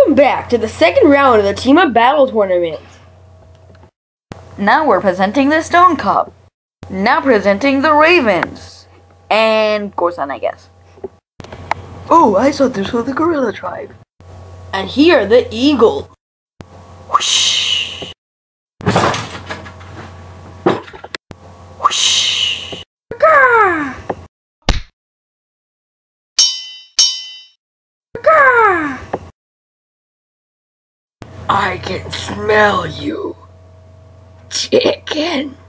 Welcome back to the second round of the Chima Battle Tournament. Now we're presenting the Stone Cup. Now presenting the Ravens. And Gorson, I guess. Oh, I thought this was the Gorilla Tribe. And here are the Eagles. Whoosh. Whoosh. Gah! Gah! I can smell you, chicken.